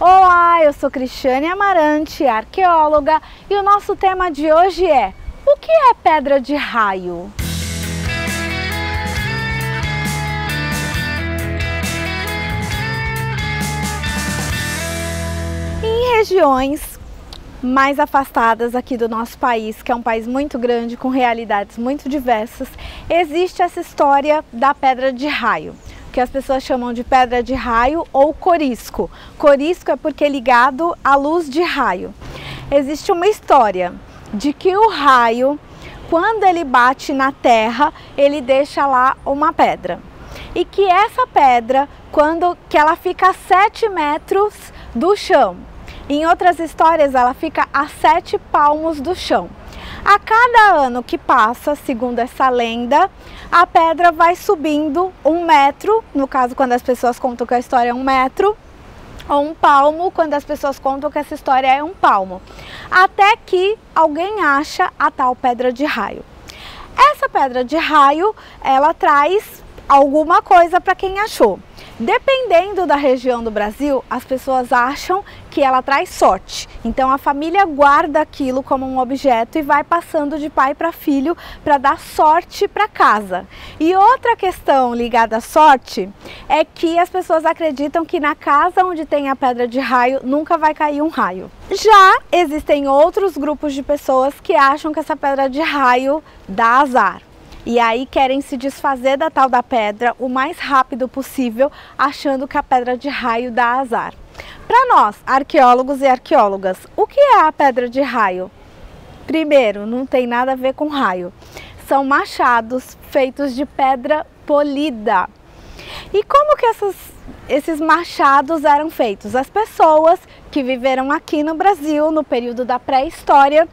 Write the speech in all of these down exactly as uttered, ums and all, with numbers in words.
Olá, eu sou Cristiane Amarante, arqueóloga, e o nosso tema de hoje é: o que é pedra de raio? Em regiões mais afastadas aqui do nosso país, que é um país muito grande, com realidades muito diversas, existe essa história da pedra de raio, que as pessoas chamam de pedra de raio ou corisco. Corisco é porque é ligado à luz de raio. Existe uma história de que o raio, quando ele bate na terra, ele deixa lá uma pedra. E que essa pedra, quando que ela fica a sete metros do chão. Em outras histórias, ela fica a sete palmos do chão. A cada ano que passa, segundo essa lenda, a pedra vai subindo um metro, no caso quando as pessoas contam que a história é um metro, ou um palmo, quando as pessoas contam que essa história é um palmo, até que alguém acha a tal pedra de raio. Essa pedra de raio, ela traz alguma coisa para quem achou. Dependendo da região do Brasil, as pessoas acham que ela traz sorte. Então a família guarda aquilo como um objeto e vai passando de pai para filho para dar sorte para casa. E outra questão ligada à sorte é que as pessoas acreditam que na casa onde tem a pedra de raio nunca vai cair um raio. Já existem outros grupos de pessoas que acham que essa pedra de raio dá azar. E aí querem se desfazer da tal da pedra o mais rápido possível, achando que a pedra de raio dá azar. Para nós, arqueólogos e arqueólogas, o que é a pedra de raio? Primeiro, não tem nada a ver com raio. São machados feitos de pedra polida. E como que essas, esses machados eram feitos? As pessoas que viveram aqui no Brasil no período da pré-história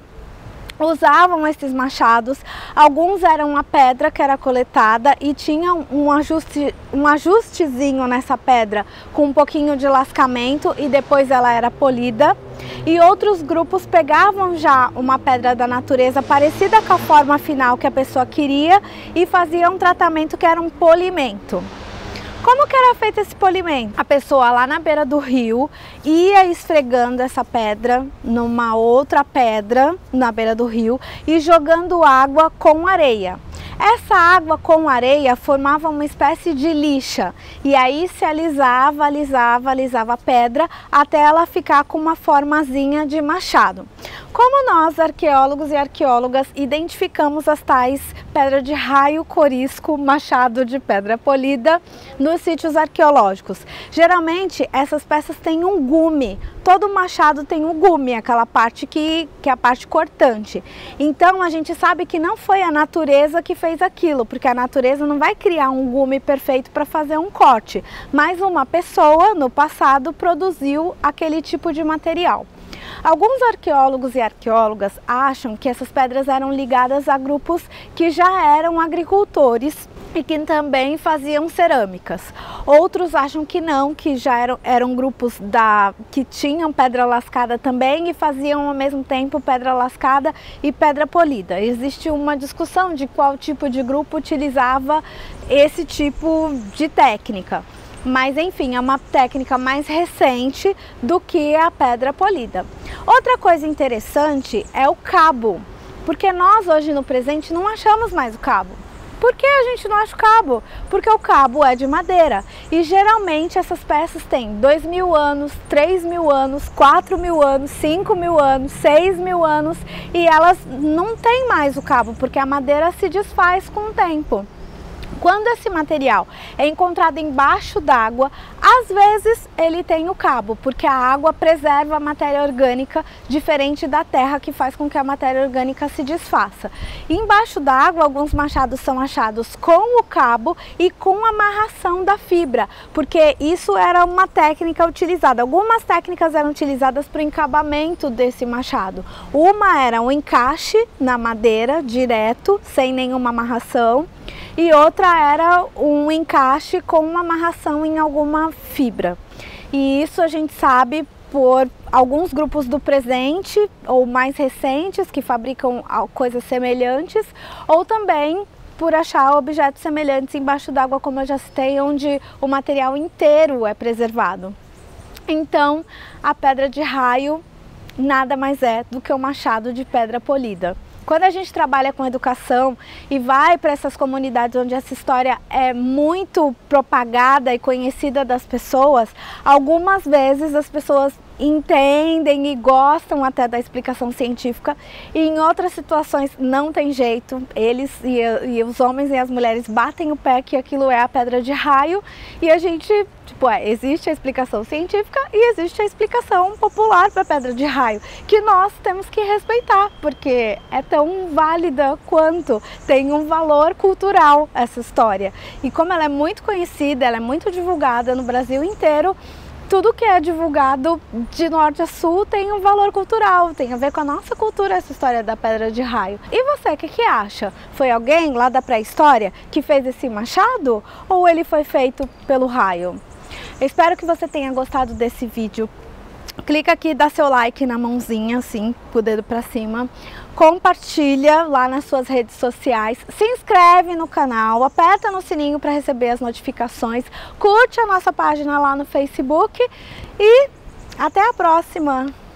usavam esses machados. Alguns eram a pedra que era coletada e tinha um, ajuste, um ajustezinho nessa pedra com um pouquinho de lascamento e depois ela era polida. E outros grupos pegavam já uma pedra da natureza parecida com a forma final que a pessoa queria e faziam um tratamento que era um polimento. Como que era feito esse polimento? A pessoa lá na beira do rio ia esfregando essa pedra numa outra pedra na beira do rio e jogando água com areia. Essa água com areia formava uma espécie de lixa e aí se alisava, alisava, alisava a pedra até ela ficar com uma formazinha de machado. Como nós, arqueólogos e arqueólogas, identificamos as tais pedra de raio, corisco, machado de pedra polida nos sítios arqueológicos? Geralmente essas peças têm um gume. Todo machado tem um gume, aquela parte que, que é a parte cortante. Então a gente sabe que não foi a natureza que fez aquilo, porque a natureza não vai criar um gume perfeito para fazer um corte, mas uma pessoa no passado produziu aquele tipo de material. Alguns arqueólogos e arqueólogas acham que essas pedras eram ligadas a grupos que já eram agricultores e que também faziam cerâmicas. Outros acham que não, que já eram, eram grupos da, que tinham pedra lascada também e faziam ao mesmo tempo pedra lascada e pedra polida. Existe uma discussão de qual tipo de grupo utilizava esse tipo de técnica. Mas enfim, é uma técnica mais recente do que a pedra polida. Outra coisa interessante é o cabo, porque nós hoje no presente não achamos mais o cabo. Por que a gente não acha o cabo? Porque o cabo é de madeira e geralmente essas peças têm dois mil anos, três mil anos, quatro mil anos, cinco mil anos, seis mil anos e elas não têm mais o cabo porque a madeira se desfaz com o tempo. Quando esse material é encontrado embaixo d'água, às vezes ele tem o cabo, porque a água preserva a matéria orgânica, diferente da terra que faz com que a matéria orgânica se desfaça. E embaixo d'água, alguns machados são achados com o cabo e com a amarração da fibra, porque isso era uma técnica utilizada. Algumas técnicas eram utilizadas para o encabamento desse machado. Uma era um encaixe na madeira, direto, sem nenhuma amarração. E outra era um encaixe com uma amarração em alguma fibra. E isso a gente sabe por alguns grupos do presente ou mais recentes que fabricam coisas semelhantes, ou também por achar objetos semelhantes embaixo d'água, como eu já citei, onde o material inteiro é preservado. Então, a pedra de raio nada mais é do que um machado de pedra polida. Quando a gente trabalha com educação e vai para essas comunidades onde essa história é muito propagada e conhecida das pessoas, algumas vezes as pessoas entendem e gostam até da explicação científica, e em outras situações não tem jeito, eles e, e os homens e as mulheres batem o pé que aquilo é a pedra de raio, e a gente, tipo, é, existe a explicação científica e existe a explicação popular para a pedra de raio, que nós temos que respeitar, porque é tão válida quanto, tem um valor cultural essa história. E como ela é muito conhecida, ela é muito divulgada no Brasil inteiro, tudo que é divulgado de norte a sul tem um valor cultural, tem a ver com a nossa cultura essa história da pedra de raio. E você, o que, que acha? Foi alguém lá da pré-história que fez esse machado ou ele foi feito pelo raio? Eu espero que você tenha gostado desse vídeo. Clica aqui, dá seu like na mãozinha, assim, com o dedo pra cima. Compartilha lá nas suas redes sociais. Se inscreve no canal, aperta no sininho para receber as notificações. Curte a nossa página lá no Facebook e até a próxima!